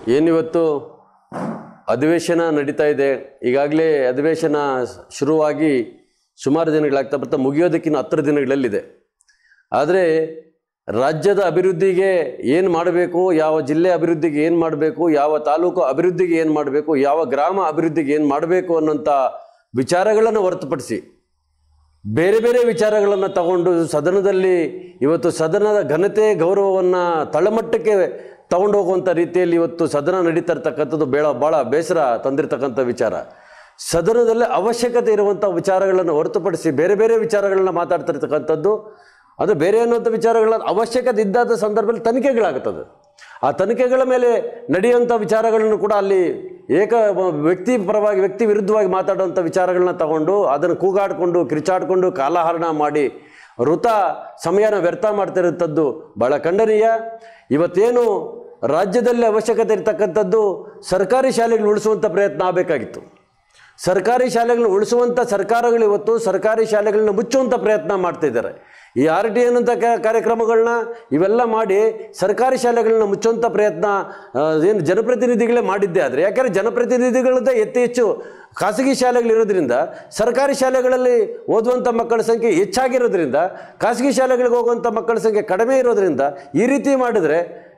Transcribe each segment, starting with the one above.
ಏನಿವತ್ತು ಅಧಿವೇಶನ ನಡೀತಾ ಇದೆ. ಈಗಾಗಲೇ ಅಧಿವೇಶನ ಶುರುವಾಗಿ ಸುಮಾರು ದಿನಗಳಾಗ್ತಾ ಬರ್ತಾ ಮುಗಿಯೋದಕ್ಕಿಂತ 10 ದಿನಗಳಲ್ಲಿದೆ. ಆದರೆ ರಾಜ್ಯದ ಅಭಿವೃದ್ಧಿಗೆ ಏನು ಮಾಡಬೇಕು, ಯಾವ ಜಿಲ್ಲೆ ಅಭಿವೃದ್ಧಿಗೆ ಏನು ಮಾಡಬೇಕು, ಯಾವ ತಾಲೂಕು ಅಭಿವೃದ್ಧಿಗೆ ಏನು ಮಾಡಬೇಕು, ಯಾವ ಗ್ರಾಮ ಅಭಿವೃದ್ಧಿಗೆ ಏನು ಮಾಡಬೇಕು ಅನ್ನೋಂಥ ವಿಚಾರಗಳನ್ನು ಹೊರತುಪಡಿಸಿ ಬೇರೆ ಬೇರೆ ವಿಚಾರಗಳನ್ನು ತಗೊಂಡು ಸದನದಲ್ಲಿ ಇವತ್ತು ಸದನದ ಘನತೆ ಗೌರವವನ್ನು ತಳಮಟ್ಟಕ್ಕೆ ತಗೊಂಡು ಹೋಗುವಂಥ ರೀತಿಯಲ್ಲಿ ಇವತ್ತು ಸದನ ನಡೀತಾ ಇರ್ತಕ್ಕಂಥದ್ದು ಭಾಳ ಬೇಸರ ತಂದಿರತಕ್ಕಂಥ ವಿಚಾರ. ಸದನದಲ್ಲಿ ಅವಶ್ಯಕತೆ ಇರುವಂಥ ವಿಚಾರಗಳನ್ನು ಹೊರತುಪಡಿಸಿ ಬೇರೆ ಬೇರೆ ವಿಚಾರಗಳನ್ನ ಮಾತಾಡ್ತಿರ್ತಕ್ಕಂಥದ್ದು, ಅದು ಬೇರೆ ಅನ್ನುವಂಥ ವಿಚಾರಗಳ ಅವಶ್ಯಕತೆ ಇದ್ದಾದ ಸಂದರ್ಭದಲ್ಲಿ ತನಿಖೆಗಳಾಗುತ್ತದೆ. ಆ ತನಿಖೆಗಳ ಮೇಲೆ ನಡೆಯುವಂಥ ವಿಚಾರಗಳನ್ನು ಕೂಡ ಅಲ್ಲಿ ವ್ಯಕ್ತಿ ಪರವಾಗಿ ವ್ಯಕ್ತಿ ವಿರುದ್ಧವಾಗಿ ಮಾತಾಡುವಂಥ ವಿಚಾರಗಳನ್ನ ತಗೊಂಡು ಅದನ್ನು ಕೂಗಾಡಿಕೊಂಡು ಕಿರಿಚಾಡಿಕೊಂಡು ಕಾಲಹರಣ ಮಾಡಿ ವೃಥ ಸಮಯನ ವ್ಯರ್ಥ ಮಾಡ್ತಿರುವಂಥದ್ದು ಭಾಳ ಖಂಡನೀಯ. ಇವತ್ತೇನು ರಾಜ್ಯದಲ್ಲಿ ಅವಶ್ಯಕತೆ ಇರತಕ್ಕಂಥದ್ದು ಸರ್ಕಾರಿ ಶಾಲೆಗಳು ಉಳಿಸುವಂಥ ಪ್ರಯತ್ನ ಆಗಬೇಕಾಗಿತ್ತು. ಸರ್ಕಾರಿ ಶಾಲೆಗಳನ್ನ ಉಳಿಸುವಂಥ ಸರ್ಕಾರಗಳು ಇವತ್ತು ಸರ್ಕಾರಿ ಶಾಲೆಗಳನ್ನ ಮುಚ್ಚುವಂಥ ಪ್ರಯತ್ನ ಮಾಡ್ತಿದ್ದಾರೆ. ಈ RT ಅನ್ನೋಂಥ ಕಾರ್ಯಕ್ರಮಗಳನ್ನ ಇವೆಲ್ಲ ಮಾಡಿ ಸರ್ಕಾರಿ ಶಾಲೆಗಳನ್ನ ಮುಚ್ಚುವಂಥ ಪ್ರಯತ್ನ ಏನು ಜನಪ್ರತಿನಿಧಿಗಳೇ ಮಾಡಿದ್ದೆ. ಆದರೆ ಯಾಕೆಂದರೆ ಜನಪ್ರತಿನಿಧಿಗಳದ್ದೇ ಹೆಚ್ಚು ಖಾಸಗಿ ಶಾಲೆಗಳಿರೋದ್ರಿಂದ ಸರ್ಕಾರಿ ಶಾಲೆಗಳಲ್ಲಿ ಓದುವಂಥ ಮಕ್ಕಳ ಸಂಖ್ಯೆ ಹೆಚ್ಚಾಗಿರೋದ್ರಿಂದ ಖಾಸಗಿ ಶಾಲೆಗಳಿಗೆ ಹೋಗುವಂಥ ಮಕ್ಕಳ ಸಂಖ್ಯೆ ಕಡಿಮೆ ಇರೋದ್ರಿಂದ ಈ ರೀತಿ ಮಾಡಿದ್ರೆ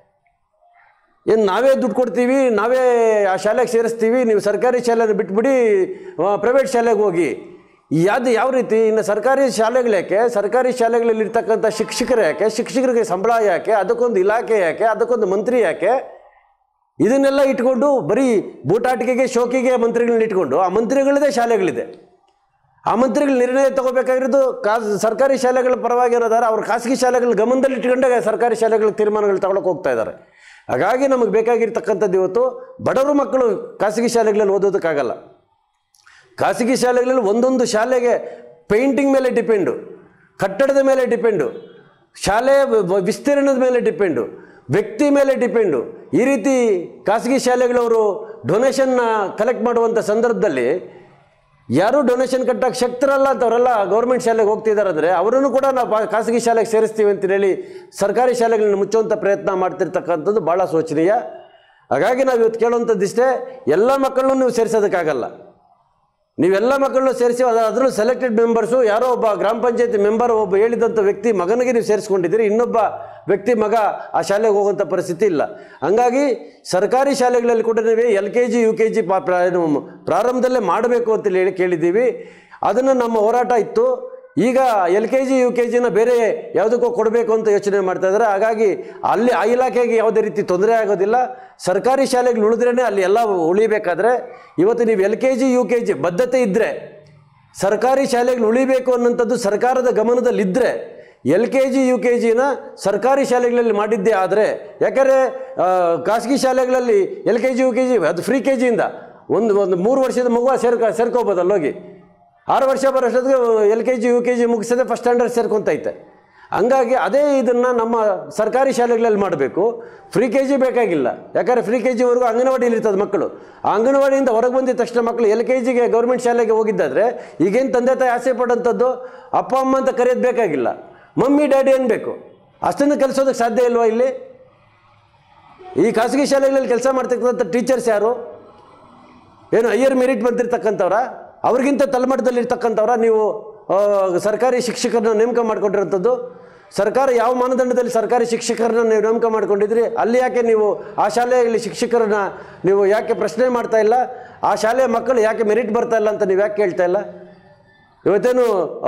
ಏನು ನಾವೇ ದುಡ್ಡು ಕೊಡ್ತೀವಿ, ನಾವೇ ಆ ಶಾಲೆಗೆ ಸೇರಿಸ್ತೀವಿ, ನೀವು ಸರ್ಕಾರಿ ಶಾಲೆನ ಬಿಟ್ಬಿಡಿ ಪ್ರೈವೇಟ್ ಶಾಲೆಗೆ ಹೋಗಿ, ಯಾವ ರೀತಿ? ಇನ್ನು ಸರ್ಕಾರಿ ಶಾಲೆಗಳು ಯಾಕೆ, ಸರ್ಕಾರಿ ಶಾಲೆಗಳಲ್ಲಿರ್ತಕ್ಕಂಥ ಶಿಕ್ಷಕರು ಯಾಕೆ, ಶಿಕ್ಷಕರಿಗೆ ಸಂಬಳ ಯಾಕೆ, ಅದಕ್ಕೊಂದು ಇಲಾಖೆ ಯಾಕೆ, ಅದಕ್ಕೊಂದು ಮಂತ್ರಿ ಯಾಕೆ? ಇದನ್ನೆಲ್ಲ ಇಟ್ಕೊಂಡು ಬರೀ ಬೂಟಾಟಿಕೆಗೆ ಶೋಕಿಗೆ ಮಂತ್ರಿಗಳನ್ನ ಇಟ್ಕೊಂಡು ಆ ಮಂತ್ರಿಗಳದೇ ಶಾಲೆಗಳಿದೆ. ಆ ಮಂತ್ರಿಗಳು ನಿರ್ಣಯ ತಗೋಬೇಕಾಗಿರೋದು ಸರ್ಕಾರಿ ಶಾಲೆಗಳ ಪರವಾಗಿ ಇರೋದಾರೆ ಅವ್ರು ಖಾಸಗಿ ಶಾಲೆಗಳ ಗಮನದಲ್ಲಿ ಇಟ್ಕೊಂಡಾಗ ಸರ್ಕಾರಿ ಶಾಲೆಗಳ ತೀರ್ಮಾನಗಳು ತಗೊಳಕ್ಕೆ ಹೋಗ್ತಾ ಇದ್ದಾರೆ. ಹಾಗಾಗಿ ನಮಗೆ ಬೇಕಾಗಿರ್ತಕ್ಕಂಥದ್ದು ಇವತ್ತು ಬಡವರು ಮಕ್ಕಳು ಖಾಸಗಿ ಶಾಲೆಗಳಲ್ಲಿ ಓದೋದಕ್ಕಾಗಲ್ಲ. ಖಾಸಗಿ ಶಾಲೆಗಳಲ್ಲಿ ಒಂದೊಂದು ಶಾಲೆಗೆ ಪೇಂಟಿಂಗ್ ಮೇಲೆ ಡಿಪೆಂಡು, ಕಟ್ಟಡದ ಮೇಲೆ ಡಿಪೆಂಡು, ಶಾಲೆಯ ವಿಸ್ತೀರ್ಣದ ಮೇಲೆ ಡಿಪೆಂಡು, ವ್ಯಕ್ತಿ ಮೇಲೆ ಡಿಪೆಂಡು. ಈ ರೀತಿ ಖಾಸಗಿ ಶಾಲೆಗಳವರು ಡೊನೇಷನ್ನ ಕಲೆಕ್ಟ್ ಮಾಡುವಂಥ ಸಂದರ್ಭದಲ್ಲಿ ಯಾರೂ ಡೊನೇಷನ್ ಕಟ್ಟಕ್ಕೆ ಶಕ್ತರಲ್ಲ ಅಂತವರೆಲ್ಲ ಗೌರ್ಮೆಂಟ್ ಶಾಲೆಗೆ ಹೋಗ್ತಿದ್ದಾರೆ. ಅಂದರೆ ಅವರನ್ನು ಕೂಡ ನಾವು ಖಾಸಗಿ ಶಾಲೆಗೆ ಸೇರಿಸ್ತೀವಿ ಅಂತೇಳಿ ಸರ್ಕಾರಿ ಶಾಲೆಗಳನ್ನ ಮುಚ್ಚುವಂಥ ಪ್ರಯತ್ನ ಮಾಡ್ತಿರ್ತಕ್ಕಂಥದ್ದು ಭಾಳ ಶೋಚನೀಯ. ಹಾಗಾಗಿ ನಾವು ಇವತ್ತು ಕೇಳುವಂಥದ್ದಿಷ್ಟೇ, ಎಲ್ಲ ಮಕ್ಕಳನ್ನು ನೀವು ಸೇರಿಸೋದಕ್ಕಾಗಲ್ಲ. ನೀವೆಲ್ಲ ಮಕ್ಕಳನ್ನು ಸೇರಿಸಿ ಅದರಲ್ಲೂ ಸೆಲೆಕ್ಟೆಡ್ ಮೆಂಬರ್ಸು, ಯಾರೋ ಒಬ್ಬ ಗ್ರಾಮ ಪಂಚಾಯತಿ ಮೆಂಬರ್ ಒಬ್ಬ ಹೇಳಿದಂಥ ವ್ಯಕ್ತಿ ಮಗನಿಗೆ ನೀವು ಸೇರಿಸ್ಕೊಂಡಿದ್ದೀರಿ, ಇನ್ನೊಬ್ಬ ವ್ಯಕ್ತಿ ಮಗ ಆ ಶಾಲೆಗೆ ಹೋಗುವಂಥ ಪರಿಸ್ಥಿತಿ ಇಲ್ಲ. ಹಂಗಾಗಿ ಸರ್ಕಾರಿ ಶಾಲೆಗಳಲ್ಲಿ ಕೂಡ ನೀವು LKG UKG ಪ್ರಾರಂಭದಲ್ಲೇ ಮಾಡಬೇಕು ಅಂತೇಳಿ ಹೇಳಿ ಕೇಳಿದ್ದೀವಿ. ಅದನ್ನು ನಮ್ಮ ಹೋರಾಟ ಇತ್ತು. ಈಗ LKG UKGನ ಬೇರೆ ಯಾವುದಕ್ಕೂ ಕೊಡಬೇಕು ಅಂತ ಯೋಚನೆ ಮಾಡ್ತಾ ಇದ್ದಾರೆ. ಹಾಗಾಗಿ ಅಲ್ಲಿ ಆ ಇಲಾಖೆಗೆ ಯಾವುದೇ ರೀತಿ ತೊಂದರೆ ಆಗೋದಿಲ್ಲ. ಸರ್ಕಾರಿ ಶಾಲೆಗಳು ಉಳಿದ್ರೇ ಅಲ್ಲಿ ಎಲ್ಲ ಉಳಿಬೇಕಾದ್ರೆ ಇವತ್ತು ನೀವು LKG UKG ಬದ್ಧತೆ ಇದ್ದರೆ ಸರ್ಕಾರಿ ಶಾಲೆಗಳು ಉಳಿಬೇಕು ಅನ್ನೋಂಥದ್ದು ಸರ್ಕಾರದ ಗಮನದಲ್ಲಿದ್ದರೆ LKG UKGನ ಸರ್ಕಾರಿ ಶಾಲೆಗಳಲ್ಲಿ ಮಾಡಿದ್ದೇ ಆದರೆ, ಯಾಕಂದರೆ ಖಾಸಗಿ ಶಾಲೆಗಳಲ್ಲಿ LKG UKG ಅದು ಫ್ರೀ KGಯಿಂದ ಒಂದು 3 ವರ್ಷದ ಮಗುವ ಸೇರ್ಕೋಬೋದಲ್ಲ ಹೋಗಿ. 6 ವರ್ಷ ಬರೋಷ್ಟೊತ್ತಿಗೆ LKG UKG ಮುಗಿಸದೆ ಫಸ್ಟ್ ಸ್ಟ್ಯಾಂಡರ್ಡ್ ಸೇರ್ಕೊತೈತೆ. ಹಂಗಾಗಿ ಅದೇ ಇದನ್ನು ನಮ್ಮ ಸರ್ಕಾರಿ ಶಾಲೆಗಳಲ್ಲಿ ಮಾಡಬೇಕು. ಫ್ರೀ KG ಬೇಕಾಗಿಲ್ಲ. ಯಾಕಂದರೆ ಫ್ರೀ KGವರೆಗೂ ಅಂಗನವಾಡಿಯಲ್ಲಿ ಇರ್ತದೆ ಮಕ್ಕಳು. ಆ ಅಂಗನವಾಡಿಯಿಂದ ಹೊರಗೆ ಬಂದಿದ್ದ ತಕ್ಷಣ ಮಕ್ಕಳು LKGಗೆ ಗೌರ್ಮೆಂಟ್ ಶಾಲೆಗೆ ಹೋಗಿದ್ದಾದರೆ ಈಗೇನು ತಂದೆ ತಾಯಿ ಆಸೆ ಪಡೋಂಥದ್ದು ಅಪ್ಪ ಅಮ್ಮ ಅಂತ ಕರೆಯೋದು ಬೇಕಾಗಿಲ್ಲ, ಮಮ್ಮಿ ಡ್ಯಾಡಿ ಅನ್ಬೇಕು. ಅಷ್ಟೊಂದು ಕಲಿಸೋದಕ್ಕೆ ಸಾಧ್ಯ ಇಲ್ವಾ ಇಲ್ಲಿ? ಈ ಖಾಸಗಿ ಶಾಲೆಗಳಲ್ಲಿ ಕೆಲಸ ಮಾಡ್ತಕ್ಕಂಥ ಟೀಚರ್ಸ್ ಯಾರು? ಏನು ಹೈಯರ್ ಮೆರಿಟ್ ಬಂದಿರತಕ್ಕಂಥವ್ರ? ಅವ್ರಿಗಿಂತ ತಲೆಮಟ್ಟದಲ್ಲಿ ಇರ್ತಕ್ಕಂಥವ್ರ ನೀವು ಸರ್ಕಾರಿ ಶಿಕ್ಷಕರನ್ನ ನೇಮಕ ಮಾಡ್ಕೊಂಡಿರೋಂಥದ್ದು? ಸರ್ಕಾರ ಯಾವ ಮಾನದಂಡದಲ್ಲಿ ಸರ್ಕಾರಿ ಶಿಕ್ಷಕರನ್ನ ನೀವು ನೇಮಕ ಮಾಡ್ಕೊಂಡಿದ್ರಿ? ಅಲ್ಲಿ ಯಾಕೆ ನೀವು ಆ ಶಾಲೆಯಲ್ಲಿ ಶಿಕ್ಷಕರನ್ನ ನೀವು ಯಾಕೆ ಪ್ರಶ್ನೆ ಮಾಡ್ತಾ ಇಲ್ಲ? ಆ ಶಾಲೆಯ ಮಕ್ಕಳು ಯಾಕೆ ಮೆರಿಟ್ ಬರ್ತಾ ಇಲ್ಲ ಅಂತ ನೀವು ಯಾಕೆ ಕೇಳ್ತಾ ಇಲ್ಲ? ಇವತ್ತೇನು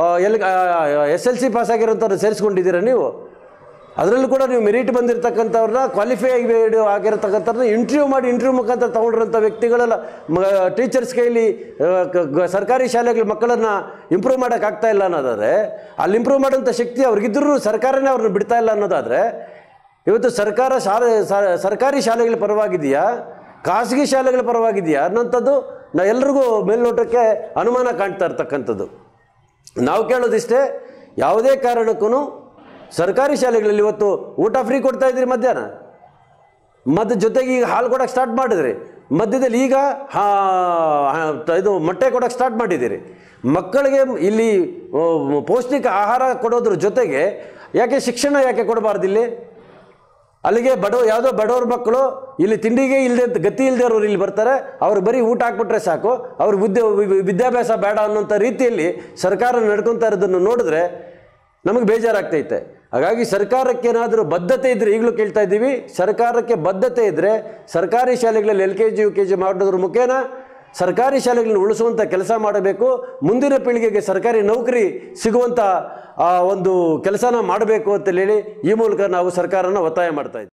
SLC ಪಾಸ್ ಆಗಿರೋಂಥವ್ರು ಸೇರಿಸ್ಕೊಂಡಿದ್ದೀರಾ ನೀವು? ಅದರಲ್ಲೂ ಕೂಡ ನೀವು ಮೆರಿಟ್ ಬಂದಿರತಕ್ಕಂಥವ್ರನ್ನ ಕ್ವಾಲಿಫೈ ಆಗಿರತಕ್ಕಂಥವ್ರನ್ನ ಇಂಟರ್ವ್ಯೂ ಮುಖಾಂತರ ತೊಗೊಂಡಿರೋಂಥ ವ್ಯಕ್ತಿಗಳೆಲ್ಲ ಟೀಚರ್ಸ್ ಕೈಲಿ ಸರ್ಕಾರಿ ಶಾಲೆಗಳ ಮಕ್ಕಳನ್ನು ಇಂಪ್ರೂವ್ ಮಾಡೋಕ್ಕಾಗ್ತಾ ಇಲ್ಲ ಅನ್ನೋದಾದರೆ, ಅಲ್ಲಿ ಇಂಪ್ರೂವ್ ಮಾಡೋಂಥ ಶಕ್ತಿ ಅವ್ರಿಗಿದ್ರೂ ಸರ್ಕಾರನೇ ಅವ್ರನ್ನ ಬಿಡ್ತಾ ಇಲ್ಲ ಅನ್ನೋದಾದರೆ, ಇವತ್ತು ಸರ್ಕಾರಿ ಶಾಲೆಗಳ ಪರವಾಗಿದೆಯಾ ಖಾಸಗಿ ಶಾಲೆಗಳ ಪರವಾಗಿದೆಯಾ ಅನ್ನೋಂಥದ್ದು ಎಲ್ರಿಗೂ ಮೇಲ್ನೋಟಕ್ಕೆ ಅನುಮಾನ ಕಾಣ್ತಾ ಇರ್ತಕ್ಕಂಥದ್ದು. ನಾವು ಕೇಳೋದಿಷ್ಟೇ, ಯಾವುದೇ ಕಾರಣಕ್ಕೂ ಸರ್ಕಾರಿ ಶಾಲೆಗಳಲ್ಲಿ ಇವತ್ತು ಊಟ ಫ್ರೀ ಕೊಡ್ತಾ ಇದ್ದೀರಿ ಮಧ್ಯಾಹ್ನ, ಜೊತೆಗೆ ಈಗ ಹಾಲು ಕೊಡೋಕ್ಕೆ ಸ್ಟಾರ್ಟ್ ಮಾಡಿದ್ರಿ, ಮಧ್ಯದಲ್ಲಿ ಈಗ ಇದು ಮೊಟ್ಟೆ ಕೊಡೋಕ್ಕೆ ಸ್ಟಾರ್ಟ್ ಮಾಡಿದ್ದೀರಿ. ಮಕ್ಕಳಿಗೆ ಇಲ್ಲಿ ಪೌಷ್ಟಿಕ ಆಹಾರ ಕೊಡೋದ್ರ ಜೊತೆಗೆ ಯಾಕೆ ಶಿಕ್ಷಣ ಯಾಕೆ ಕೊಡಬಾರ್ದು? ಇಲ್ಲಿ ಅಲ್ಲಿಗೆ ಯಾವುದೋ ಬಡವ್ರ ಮಕ್ಕಳು ಇಲ್ಲಿ ತಿಂಡಿಗೆ ಇಲ್ಲದೆ ಗತಿ ಇಲ್ಲದವ್ರು ಇಲ್ಲಿ ಬರ್ತಾರೆ, ಅವ್ರಿಗೆ ಬರೀ ಊಟ ಹಾಕ್ಬಿಟ್ರೆ ಸಾಕು, ಅವ್ರಿಗೆ ವಿದ್ಯಾಭ್ಯಾಸ ಬೇಡ ಅನ್ನೋಂಥ ರೀತಿಯಲ್ಲಿ ಸರ್ಕಾರ ನಡ್ಕೊತಾ ಇರೋದನ್ನು ನೋಡಿದ್ರೆ ನಮಗೆ ಬೇಜಾರಾಗ್ತೈತೆ. ಹಾಗಾಗಿ ಸರ್ಕಾರಕ್ಕೇನಾದರೂ ಬದ್ಧತೆ ಇದ್ದರೆ, ಈಗಲೂ ಕೇಳ್ತಾ ಇದ್ದೀವಿ, ಸರ್ಕಾರಕ್ಕೆ ಬದ್ಧತೆ ಇದ್ದರೆ ಸರ್ಕಾರಿ ಶಾಲೆಗಳಲ್ಲಿ LKG UKG ಮಾಡೋದ್ರ ಮುಖೇನ ಸರ್ಕಾರಿ ಶಾಲೆಗಳನ್ನ ಉಳಿಸುವಂಥ ಕೆಲಸ ಮಾಡಬೇಕು. ಮುಂದಿನ ಪೀಳಿಗೆಗೆ ಸರ್ಕಾರಿ ನೌಕರಿ ಸಿಗುವಂಥ ಒಂದು ಕೆಲಸನ ಮಾಡಬೇಕು ಅಂತೇಳಿ ಈ ಮೂಲಕ ನಾವು ಸರ್ಕಾರನ ಒತ್ತಾಯ ಮಾಡ್ತಾ ಇದ್ದೀವಿ.